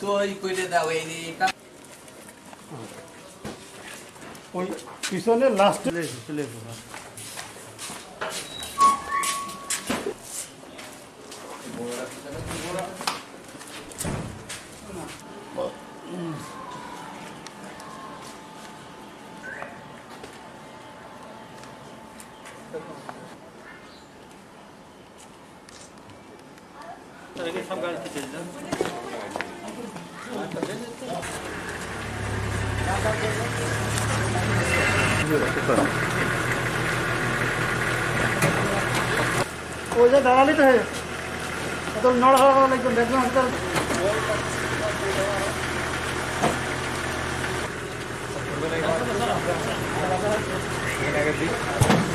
সই কইরে দাও এই ওই পিছনে লাস্টে চলে सब गाड़ी से चल जाओ वो जो दलाली तो है तो नड़ हो लेकिन देखना अंतर